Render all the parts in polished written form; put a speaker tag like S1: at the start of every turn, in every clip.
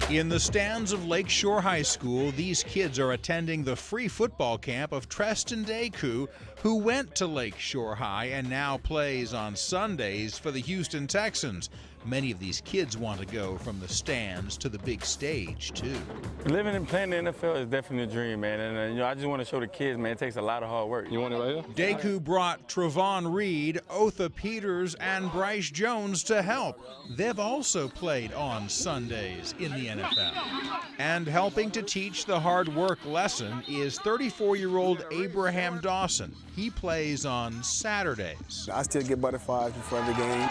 S1: In the stands of Lakeshore High School, these kids are attending the free football camp of Treston Deku, who went to Lakeshore High and now plays on Sundays for the Houston Texans. Many of these kids want to go from the stands to the big stage, too.
S2: Living and playing in the NFL is definitely a dream, man. And I just want to show the kids, man, it takes a lot of hard work. You want it right here?
S1: Deku brought Trevon Reed, Otha Peters, and Bryce Jones to help. They've also played on Sundays in the NFL. And helping to teach the hard work lesson is 34-year-old Abraham Dawson. He plays on Saturdays.
S3: I still get butterflies before every game.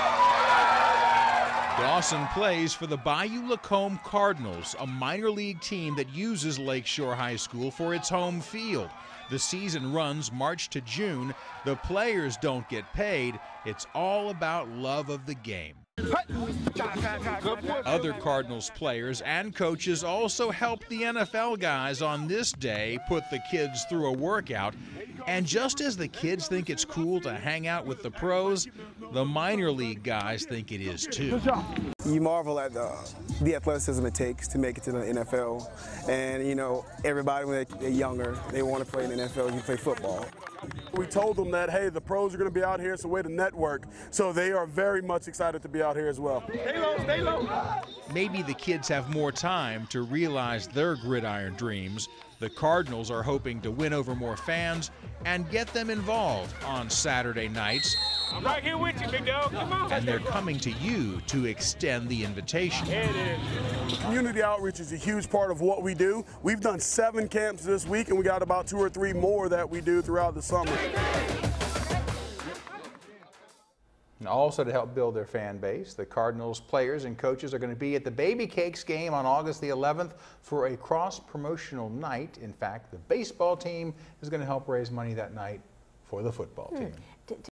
S1: Dawson plays for the Bayou Lacombe Cardinals, a minor league team that uses Lakeshore High School for its home field. The season runs March to June. The players don't get paid. It's all about love of the game. Other Cardinals players and coaches also help the NFL guys on this day put the kids through a workout. And just as the kids think it's cool to hang out with the pros, the minor league guys think it is too.
S3: You marvel at the athleticism it takes to make it to the NFL. And, you know, everybody when they're younger, they want to play in the NFL, you play football.
S4: We told them that, hey, the pros are going to be out here. It's a way to network. So they are very much excited to be out here as well.
S5: Stay low, stay low.
S1: Maybe the kids have more time to realize their gridiron dreams. The Cardinals are hoping to win over more fans and get them involved on Saturday nights.
S5: I'm right here with you, big dog. Come on.
S1: And they're coming to you to extend the invitation.
S5: There it is.
S4: Community outreach is a huge part of what we do. We've done 7 camps this week, and we got about 2 or 3 more that we do throughout the summer.
S6: And also to help build their fan base, the Cardinals players and coaches are going to be at the Baby Cakes game on August the 11th for a cross-promotional night. In fact, the baseball team is going to help raise money that night for the football team.